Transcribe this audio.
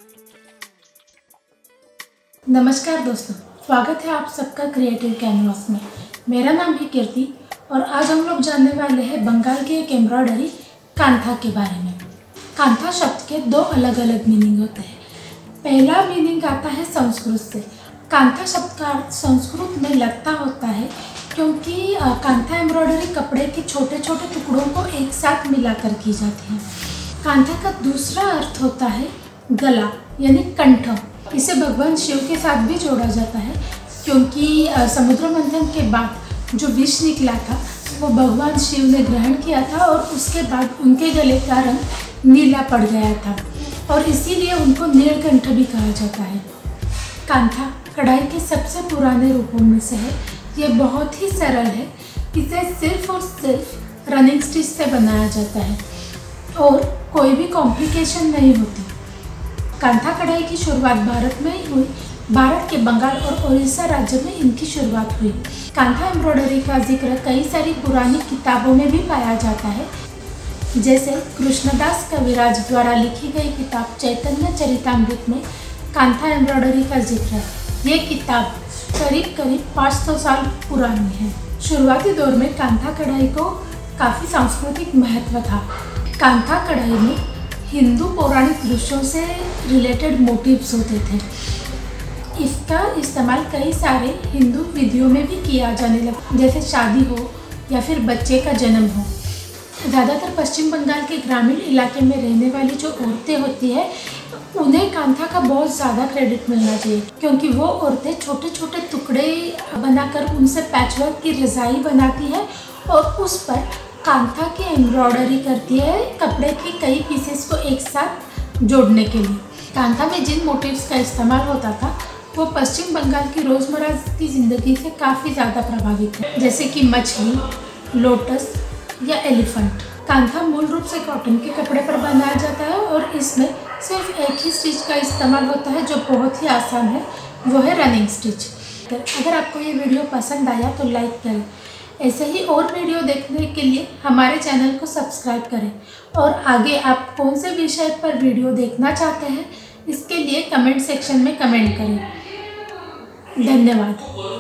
नमस्कार दोस्तों, स्वागत है आप सबका क्रिएटिव कैनवास में। मेरा नाम है कीर्ति और आज हम लोग जानने वाले हैं बंगाल की एक एम्ब्रॉयडरी कांथा के बारे में। कांथा शब्द के दो अलग अलग मीनिंग होते हैं। पहला मीनिंग आता है संस्कृत से। कांथा शब्द का अर्थ संस्कृत में लगता होता है क्योंकि कांथा एम्ब्रॉयडरी कपड़े के छोटे छोटे टुकड़ों को एक साथ मिलाकर की जाती है। कांथा का दूसरा अर्थ होता है गला यानी कंठ। इसे भगवान शिव के साथ भी जोड़ा जाता है क्योंकि समुद्र मंथन के बाद जो विष निकला था वो भगवान शिव ने ग्रहण किया था और उसके बाद उनके गले का रंग नीला पड़ गया था और इसीलिए उनको नीलकंठ भी कहा जाता है। कांथा कढ़ाई के सबसे पुराने रूपों में से है। ये बहुत ही सरल है। इसे सिर्फ और सिर्फ रनिंग स्टिच से बनाया जाता है और कोई भी कॉम्प्लिकेशन नहीं होती। कांथा कढ़ाई की शुरुआत भारत में ही हुई। भारत के बंगाल और उड़ीसा राज्य में इनकी शुरुआत हुई। कांथा एम्ब्रॉयडरी का जिक्र कई सारी पुरानी किताबों में भी पाया जाता है, जैसे कृष्णदास कविराज द्वारा लिखी गई किताब चैतन्य चरितामृत में कांथा एम्ब्रॉयडरी का जिक्र है। ये किताब करीब 500 साल पुरानी है। शुरुआती दौर में कांथा कढ़ाई को काफ़ी सांस्कृतिक महत्व था। कांथा कढ़ाई में हिंदू पौराणिक दृश्यों से रिलेटेड मोटिव्स होते थे। इसका इस्तेमाल कई सारे हिंदू विधियों में भी किया जाने लगा, जैसे शादी हो या फिर बच्चे का जन्म हो। ज़्यादातर पश्चिम बंगाल के ग्रामीण इलाके में रहने वाली जो औरतें होती है उन्हें कांथा का बहुत ज़्यादा क्रेडिट मिलना चाहिए क्योंकि वो औरतें छोटे छोटे टुकड़े बनाकर उनसे पैचवर्क की रज़ाई बनाती है और उस पर कांथा की एम्ब्रॉयडरी करती है कपड़े के कई पीसेस को एक साथ जोड़ने के लिए। कांथा में जिन मोटिव्स का इस्तेमाल होता था वो पश्चिम बंगाल की रोज़मर्रा की ज़िंदगी से काफ़ी ज़्यादा प्रभावित है, जैसे कि मछली, लोटस या एलिफेंट। कांथा मूल रूप से कॉटन के कपड़े पर बनाया जाता है और इसमें सिर्फ एक ही स्टिच का इस्तेमाल होता है जो बहुत ही आसान है, वो है रनिंग स्टिच। अगर आपको ये वीडियो पसंद आया तो लाइक करें। ऐसे ही और वीडियो देखने के लिए हमारे चैनल को सब्सक्राइब करें और आगे आप कौन से विषय पर वीडियो देखना चाहते हैं इसके लिए कमेंट सेक्शन में कमेंट करें। धन्यवाद।